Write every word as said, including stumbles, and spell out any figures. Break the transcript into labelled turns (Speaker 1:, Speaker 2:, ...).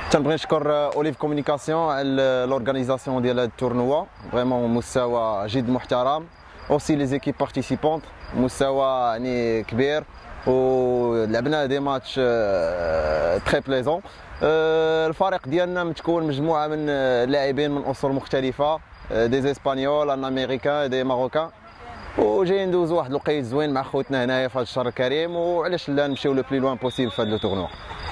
Speaker 1: تنبغي نشكر اوليف كومونيكاسيون على لورغانيزاسيون ديال هذا التورنوا، فريمون مستوى جد محترم. اوسي لي زيكيب بارتيسيبونت مستوى يعني كبير، ولعبنا دي ماتش تري بليزون. الفريق ديالنا متكون مجموعه من لاعبين من اصول مختلفه، دي زيسبانيول، ان امريكان، دي ماروكان، وجايين ندوزو واحد الوقيت زوين مع خوتنا هنايا في هذا الشهر الكريم، وعلاش لا نمشيو لو بلي لوان بوسيبل في هذا لو تورنوا.